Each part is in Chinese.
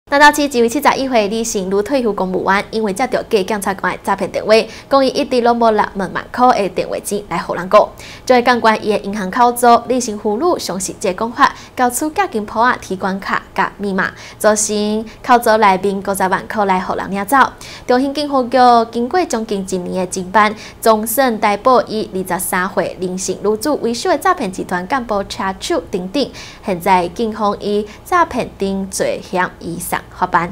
南投市1位71岁李姓女退休公务员，因为接到假检察官的诈骗电话，讲伊一直拢无60万块的电话钱来互人过。作为监管伊的银行口座，李姓妇女相信这讲法，交出假金簿仔、提款卡甲密码，造成口座内面50万块来互人领走。中兴警方局经过将近1年的侦办，总算逮捕伊23岁林姓女子为首的诈骗集团干部车手等等。现在警方以诈骗等罪嫌移送法办。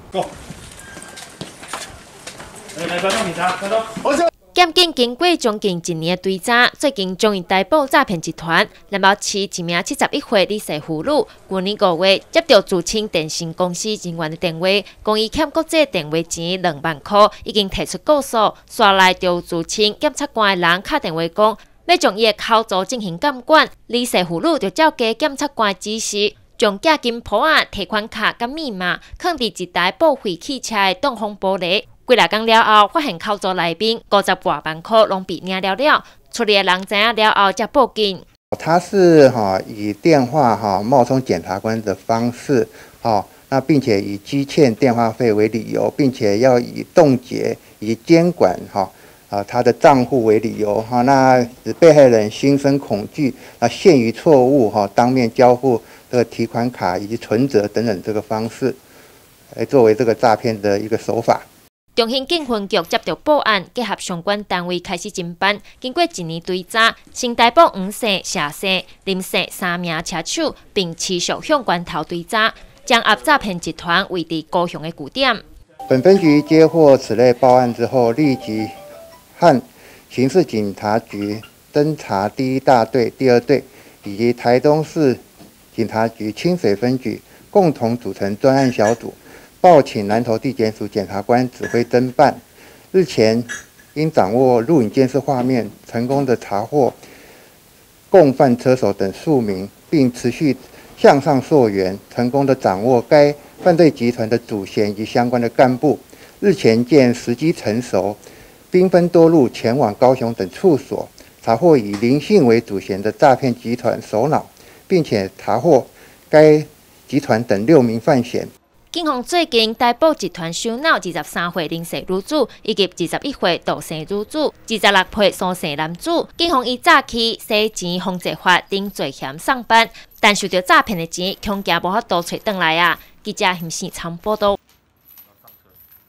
检警经过将近1年的追查，最近终于逮捕诈骗集团。南投市一名71岁李姓妇女，去年5月接到自称电信公司人员的电话，讲伊欠国际电话钱2万块，已经提出告诉，刷来就自称检察官的人打电话讲，要将伊的口座进行监管。李姓妇女就照加检察官指示，将假金簿仔、提款卡甲密码放伫一台报废汽车的挡风玻璃。几日工了后，发现口座内面50多万块拢被领了。处理的人知影了后，才报警。 他是以电话冒充检察官的方式那并且以积欠电话费为理由，并且要以冻结以监管他的账户为理由那使被害人心生恐惧，陷于错误当面交付这个提款卡以及存折等等这个方式，来作为这个诈骗的一个手法。 中兴警分局接到报案，结合相关单位开始侦办。经过1年追查，先逮捕黄姓、谢姓、林姓3名车手，并持续向源头追查，掌握诈骗集团位于高雄的据点。 本分局接获此类报案之后，立即和刑事警察局侦查第1大队、第2队以及台东市警察局清水分局共同组成专案小组。报请南投地检署检察官指挥侦办。日前因掌握录影监视画面，成功的查获共犯车手等数名，并持续向上溯源，成功的掌握该犯罪集团的主嫌以及相关的干部。日前见时机成熟，兵分多路前往高雄等处所，查获以林姓为主嫌的诈骗集团首脑，并且查获该集团等6名犯嫌。 警方最近逮捕集团首脑23岁林姓女子，以及21岁杜姓女子、26岁苏姓男子。警方以诈欺、洗钱防治法等罪嫌送办，但受到诈骗的钱，恐惊无法度找回来啊！记者陈世昌报道。